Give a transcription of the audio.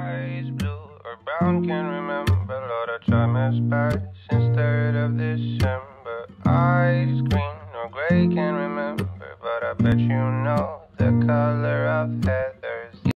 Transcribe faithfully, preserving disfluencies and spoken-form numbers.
Eyes blue or brown, can't remember. Lord, I try my best since third of December. Eyes green or gray, can't remember. But I bet you know the color of heaven.